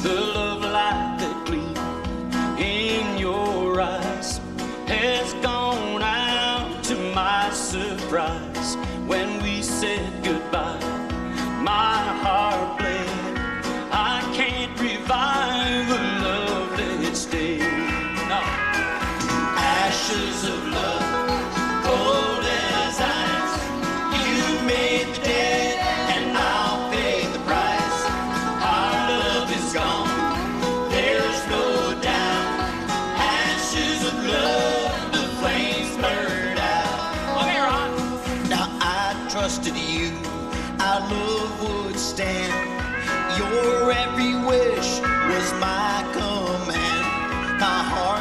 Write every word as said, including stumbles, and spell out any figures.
The love light that gleamed in your eyes has gone out to my surprise. When we said goodbye, my heart bled. I can't revive the love that stayed. No. Ashes of love, cold as ice. You made the dead, and I'll pay the price. Our love is gone, there's no doubt. Ashes of love, the flames burned out. Okay, Ron. Now I trusted you, our love would stand. Your every wish was my command. My heart